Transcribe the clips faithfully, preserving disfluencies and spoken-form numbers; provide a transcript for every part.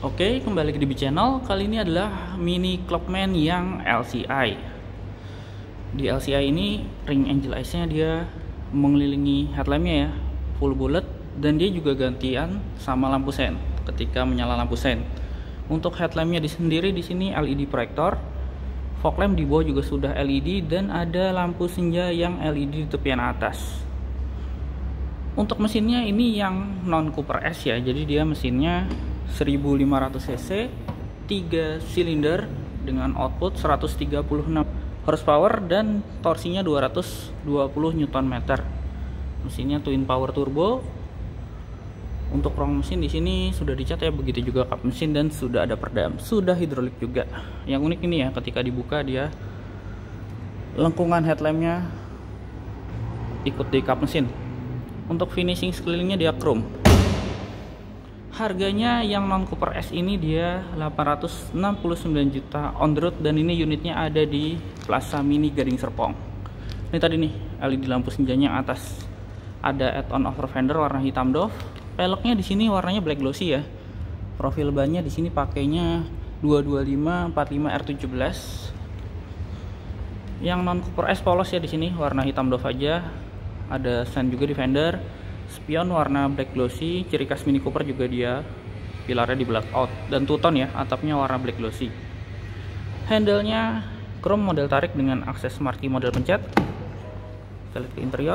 Oke, kembali ke D B Channel. Kali ini adalah Mini Clubman yang L C I. Di L C I ini ring angel eyes-nya dia mengelilingi headlampnya ya, full bullet, dan dia juga gantian sama lampu sen ketika menyala lampu sen. Untuk headlampnya di sendiri di sini L E D proyektor, fog lamp di bawah juga sudah L E D, dan ada lampu senja yang L E D di tepian atas. Untuk mesinnya ini yang non Cooper S ya, jadi dia mesinnya seribu lima ratus cc, tiga silinder dengan output seratus tiga puluh enam horsepower dan torsinya dua ratus dua puluh newton meter. Mesinnya twin power turbo. Untuk rong mesin di sini sudah dicat ya, begitu juga kap mesin dan sudah ada perdam, sudah hidrolik juga. Yang unik ini ya, ketika dibuka dia lengkungan headlampnya ikut di kap mesin. Untuk finishing sekelilingnya dia chrome. Harganya yang non Cooper S ini dia delapan ratus enam puluh sembilan juta on the road, dan ini unitnya ada di Plaza Mini Gading Serpong. Ini tadi nih L E D lampu senjanya atas. Ada add-on over fender warna hitam doff. Peleknya di sini warnanya black glossy ya. Profil bannya di sini pakainya dua dua lima empat lima R tujuh belas. Yang non Cooper S polos ya, di sini warna hitam doff aja. Ada sen juga di fender. Spion warna black glossy, ciri khas Mini Cooper juga dia pilarnya di blackout, dan two-tone ya, atapnya warna black glossy. Handle-nya chrome model tarik dengan akses marquee model pencet. Kita lihat ke interior.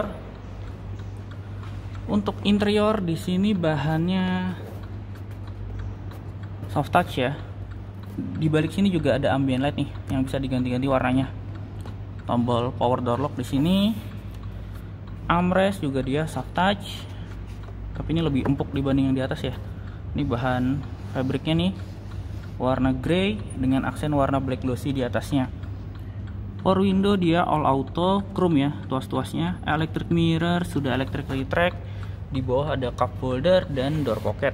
Untuk interior di sini bahannya soft touch ya. Di balik sini juga ada ambient light nih yang bisa diganti-ganti warnanya. Tombol power door lock di sini. Armrest juga dia soft touch, tapi ini lebih empuk dibanding yang di atas ya. Ini bahan fabriknya nih warna grey dengan aksen warna black glossy di atasnya. Power window dia all auto chrome ya, tuas-tuasnya. Electric mirror sudah electrically track. Di bawah ada cup holder dan door pocket.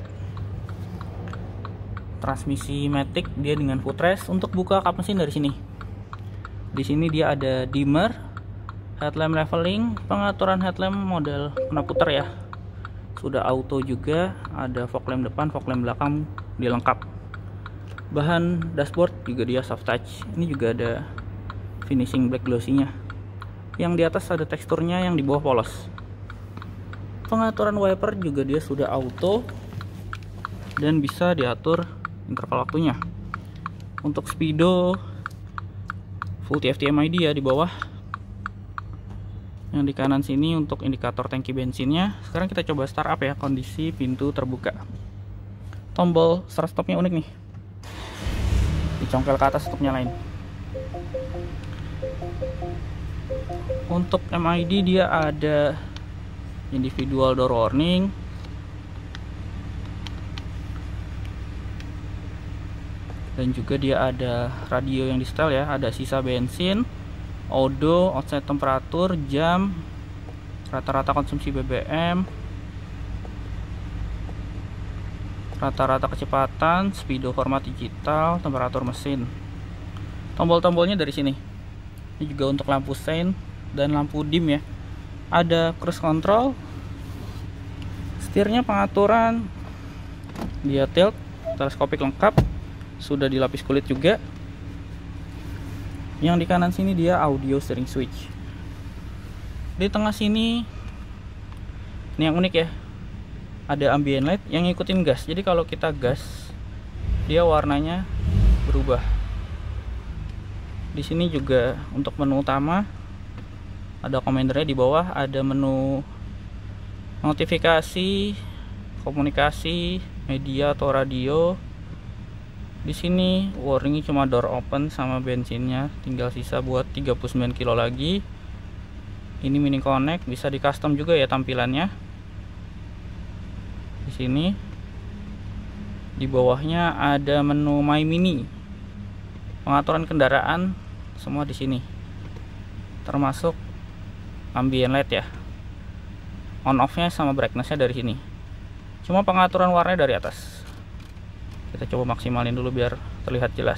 Transmisi matic dia dengan footrest. Untuk buka kap mesin dari sini. Di sini dia ada dimmer. Headlamp leveling, pengaturan headlamp model kena puter ya. Sudah auto juga, ada fog lamp depan, fog lamp belakang dilengkap. Bahan dashboard juga dia soft touch. Ini juga ada finishing black glossy-nya. Yang di atas ada teksturnya, yang di bawah polos. Pengaturan wiper juga dia sudah auto dan bisa diatur interval waktunya. Untuk speedo full T F T M I D ya di bawah. Yang di kanan sini untuk indikator tangki bensinnya. Sekarang kita coba start up ya, kondisi pintu terbuka. Tombol start stopnya unik nih, dicongkel ke atas untuk nyalain. Untuk M I D dia ada individual door warning, dan juga dia ada radio yang di setel ya, ada sisa bensin, odo, outside temperatur, jam, rata-rata konsumsi B B M, rata-rata kecepatan, speedo format digital, temperatur mesin. Tombol-tombolnya dari sini. Ini juga untuk lampu sein dan lampu dim ya. Ada cruise control. Setirnya pengaturan dia tilt, teleskopik lengkap, sudah dilapis kulit juga. Yang di kanan sini dia audio steering switch. Di tengah sini ini yang unik ya, ada ambient light yang ngikutin gas. Jadi kalau kita gas dia warnanya berubah. Di sini juga untuk menu utama ada komendernya, di bawah ada menu notifikasi, komunikasi, media atau radio. Di sini warningnya cuma door open sama bensinnya, tinggal sisa buat tiga puluh sembilan kilo lagi. Ini mini connect, bisa di custom juga ya tampilannya. Di sini di bawahnya ada menu My Mini. Pengaturan kendaraan semua di sini. Termasuk ambient light ya. On off-nya sama brightness-nya dari sini. Cuma pengaturan warnanya dari atas. Kita coba maksimalin dulu biar terlihat jelas.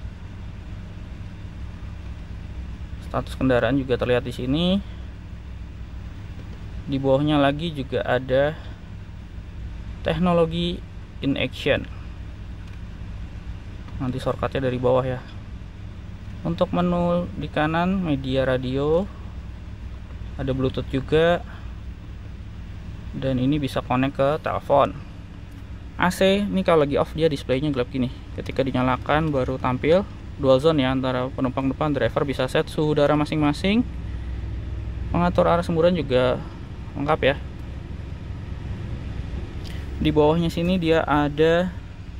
Status kendaraan juga terlihat di sini. Di bawahnya lagi juga ada teknologi in action. nanti shortcutnya dari bawah ya. Untuk menu di kanan media radio, ada Bluetooth juga, dan ini bisa connect ke telepon. A C ini kalau lagi off dia displaynya gelap gini, ketika dinyalakan baru tampil dual zone ya, antara penumpang depan driver. Bisa set suhu udara masing-masing, pengatur arah semburan juga lengkap ya. Di bawahnya sini dia ada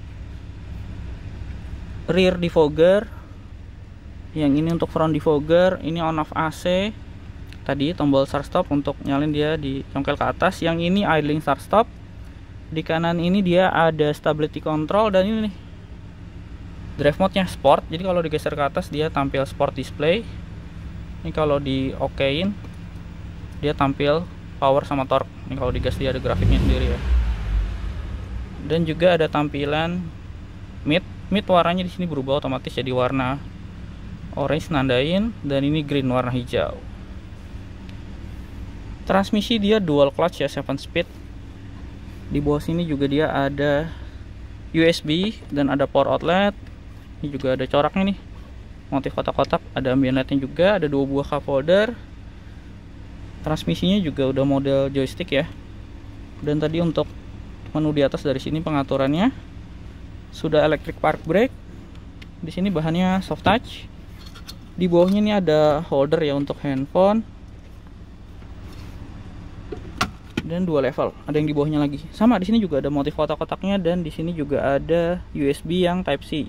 rear defogger, yang ini untuk front defogger. Ini on off A C. Tadi tombol start stop untuk nyalin dia dicongkel ke atas. Yang ini idling start stop. Di kanan ini dia ada stability control, dan ini nih drive mode nya sport. Jadi kalau digeser ke atas dia tampil sport display. Ini kalau di okein dia tampil power sama torque. Ini kalau digas dia ada grafiknya sendiri ya. Dan juga ada tampilan mid. Mid warnanya di sini berubah otomatis jadi warna orange nandain, dan ini green warna hijau. Transmisi dia dual clutch ya, seven speed. Di bawah sini juga dia ada U S B dan ada power outlet. Ini juga ada coraknya nih, motif kotak-kotak. Ada ambient lightnya juga, ada dua buah cup holder. Transmisinya juga udah model joystick ya. Dan tadi untuk menu di atas dari sini pengaturannya sudah electric park brake. Di sini bahannya soft touch. Di bawahnya ini ada holder ya untuk handphone, dan dua level. Ada yang di bawahnya lagi. Sama di sini juga ada motif kotak-kotaknya, dan di sini juga ada U S B yang Type C.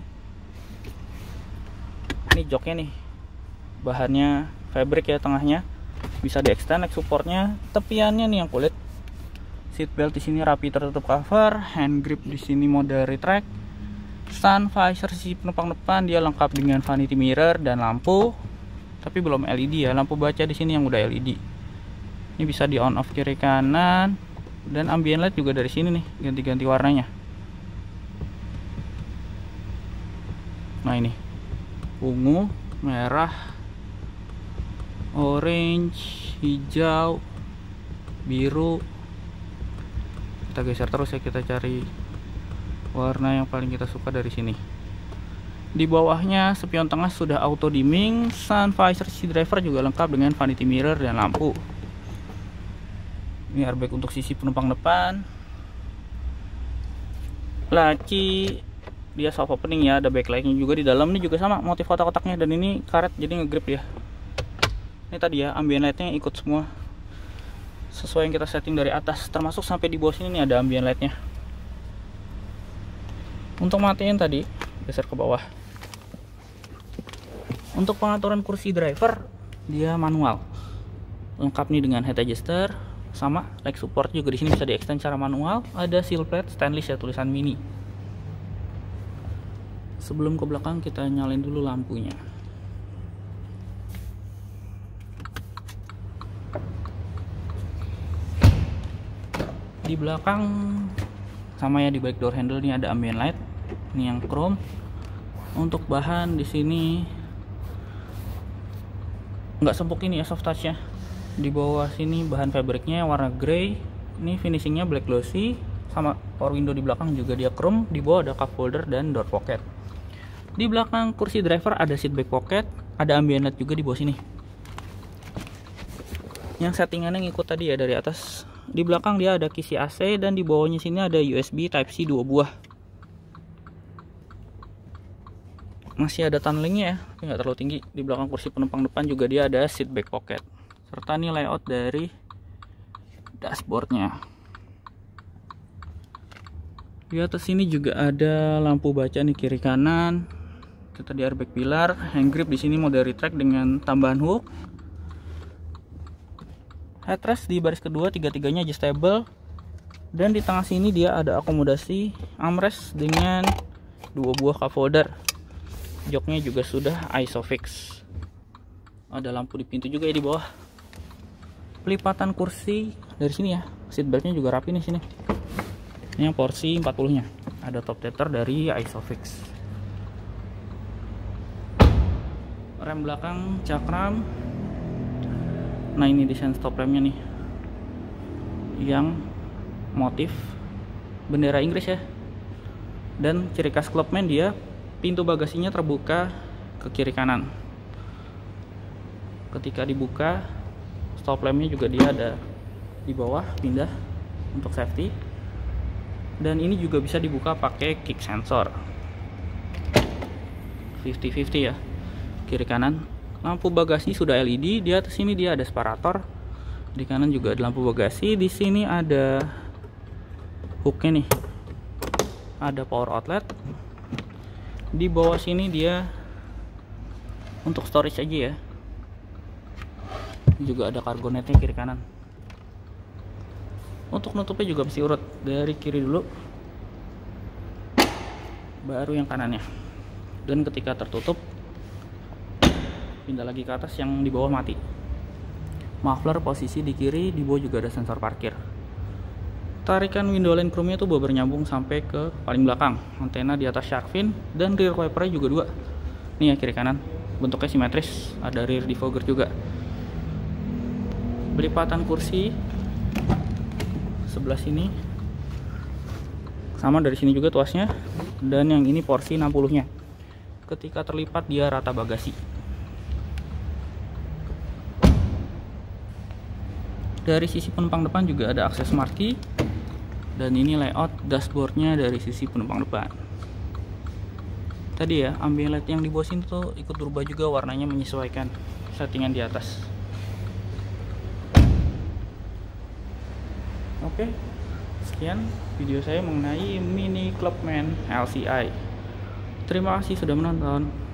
Ini joknya nih, bahannya fabric ya, tengahnya bisa di extend neck supportnya. Tepiannya nih yang kulit. Seat belt di sini rapi tertutup cover. Hand grip di sini mode retract. Sun visor sisi penumpang depan dia lengkap dengan vanity mirror dan lampu, tapi belum L E D ya. Lampu baca di sini yang udah L E D. Ini bisa di on off kiri kanan, dan ambient light juga dari sini nih, ganti-ganti warnanya. Nah ini ungu, merah, orange, hijau, biru. Kita geser terus ya, kita cari warna yang paling kita suka dari sini. Di bawahnya spion tengah sudah auto dimming. Sun visor sisi driver juga lengkap dengan vanity mirror dan lampu. Ini airbag untuk sisi penumpang depan. Laci dia soft opening ya, ada backlightnya juga di dalam. Ini juga sama motif kotak-kotaknya, dan ini karet jadi ngegrip ya. Ini tadi ya ambient lightnya ikut semua sesuai yang kita setting dari atas, termasuk sampai di bawah sini nih ada ambient lightnya. Untuk matiin tadi geser ke bawah. Untuk pengaturan kursi driver dia manual, lengkap nih dengan head adjuster, sama leg support juga di sini bisa di extend secara manual. Ada seal plate stainless ya, tulisan mini. Sebelum ke belakang kita nyalain dulu lampunya. Di belakang sama ya, di back door handle ini ada ambient light. Ini yang chrome. Untuk bahan di sini nggak sempuk ini ya, soft touch ya. Di bawah sini bahan fabricnya warna grey. Ini finishingnya black glossy. Sama power window di belakang juga dia chrome. Di bawah ada cup holder dan door pocket. Di belakang kursi driver ada seat back pocket. Ada ambient light juga di bawah sini. Yang settingannya ngikut tadi ya dari atas. Di belakang dia ada kisi A C, dan di bawahnya sini ada U S B Type C dua buah. Masih ada tunnelingnya ya, tapi nggak terlalu tinggi. Di belakang kursi penumpang depan juga dia ada seat back pocket, serta nih layout dari dashboardnya. Di atas sini juga ada lampu baca nih kiri kanan. Itu tadi airbag pilar. Hand grip di sini mode retract dengan tambahan hook. Headrest di baris kedua tiga-tiganya adjustable, dan di tengah sini dia ada akomodasi armrest dengan dua buah cup holder. Joknya juga sudah isofix. Ada lampu di pintu juga ya di bawah. Pelipatan kursi dari sini ya, seat beltnya juga rapi nih sini. Ini yang porsi empat puluh nya. Ada top tether dari isofix. Rem belakang cakram. Nah ini desain stop remnya nih, yang motif bendera Inggris ya. Dan ciri khas Clubman dia pintu bagasinya terbuka ke kiri kanan. Ketika dibuka, stop lampnya juga dia ada di bawah, pindah untuk safety. Dan ini juga bisa dibuka pakai kick sensor lima puluh lima puluh ya, kiri kanan. Lampu bagasi sudah L E D. Di atas sini dia ada separator. Di kanan juga ada lampu bagasi. Di sini ada hooknya nih, ada power outlet. Di bawah sini dia untuk storage aja ya. Juga ada cargo netnya kiri kanan. Untuk nutupnya juga mesti urut dari kiri dulu, baru yang kanannya. Dan ketika tertutup, pindah lagi ke atas, yang di bawah mati. Muffler posisi di kiri, di bawah juga ada sensor parkir. Tarikan window line chrome-nya tuh bener nyambung sampai ke paling belakang. Antena di atas shark fin dan rear wiper-nya juga dua. Nih ya, kiri kanan. Bentuknya simetris, ada rear defogger juga. Pelipatan kursi sebelah sini sama, dari sini juga tuasnya. Dan yang ini porsi enam puluh nya. Ketika terlipat dia rata bagasi. Dari sisi penumpang depan juga ada akses smart key. Dan ini layout dashboardnya dari sisi penumpang depan. Tadi ya, ambient light yang di bawah sini tuh ikut berubah juga warnanya, menyesuaikan settingan di atas. Oke, sekian video saya mengenai Mini Clubman L C I. Terima kasih sudah menonton.